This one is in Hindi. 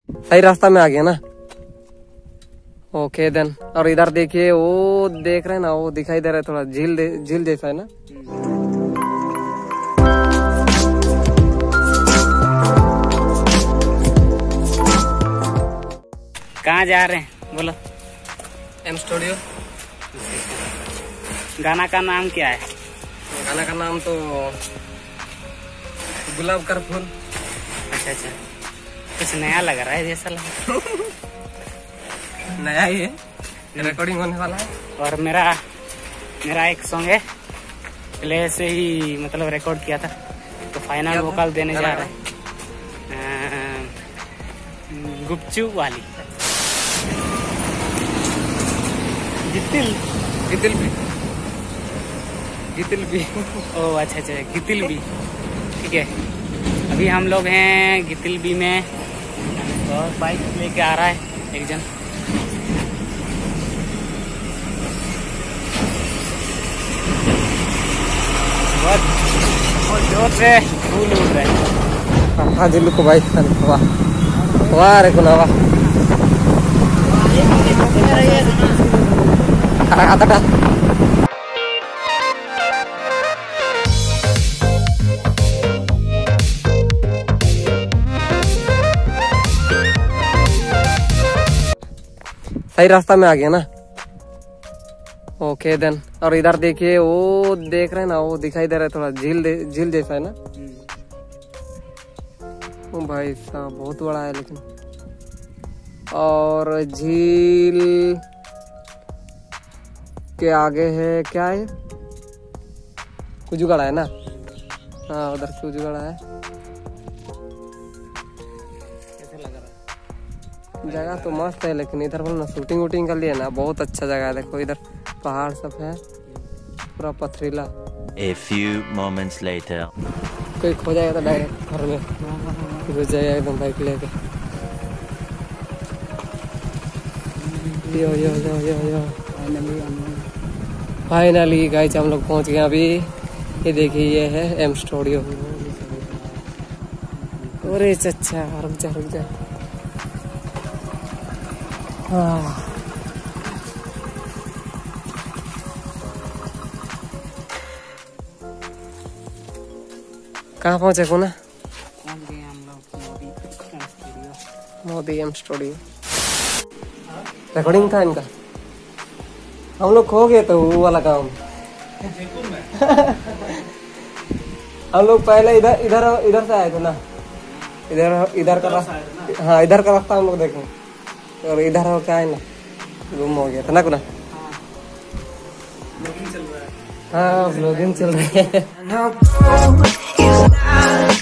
सही रास्ता में आ गया ना। Okay then. और इधर देखिए, वो देख रहे हैं ना, वो दिखाई दे रहा है थोड़ा झील जैसा है ना। कहाँ जा रहे हैं बोलो? M studio. गाना का नाम क्या है? गाना का नाम तो गुलाब का फूल। अच्छा, कुछ नया लग रहा है जैसा लग नया ही है, रिकॉर्डिंग होने वाला है। और मेरा एक सॉन्ग है, पहले से ही मतलब रिकॉर्ड किया था, तो फाइनल वोकल देने जा रहा है। गुपचुप वाली गितिल भी ओह अच्छा, गितिल भी ठीक है। अभी हम लोग हैं गितिल बी में, और बाइक लेके आ रहा है एक जन। बहुत जोर से फूल उड़ रहे हैं। हाँ दिल्ली को बाइक वाह रे गुना वाह। सही रास्ता में आ गया ना। Okay then. और इधर देखिए, वो देख रहे हैं ना, वो दिखाई दे रहा है थोड़ा झील जैसा है ना। ओ भाई साहब बहुत बड़ा है लेकिन। और झील के आगे है क्या है, कुजुगड़ा है ना। हाँ उधर कुजुगड़ा है। कैसे लग रहा है? जगह तो मस्त है, लेकिन इधर बोलो ना शूटिंग वूटिंग के लिए ना बहुत अच्छा जगह है। देखो इधर पहाड़ सब है, पूरा पथरीला। A few moments later. कोई खो जाएगा तो डायरेक्ट घर में घुस जाएगा एकदम बाइक लेके। यो फाइनली गाइस हम लोग पहुंच गए अभी। ये देखिए, ये है एम स्टूडियो। अरे अच्छा रुक जा। कहाँ पहुंचे को ना? पहुंच गए हम लोग मोदी एम स्टूडियो। रिकॉर्डिंग था इनका, हम लोग खो गए तो वो वाला काम। हम लोग पहले इधर से आए थे ना, इधर का रास्ता। हाँ इधर का रास्ता हम लोग देखें, और इधर हो क्या है ना, गुम हो गया था ना कुना। हाँ ब्लॉगिंग चल रही है।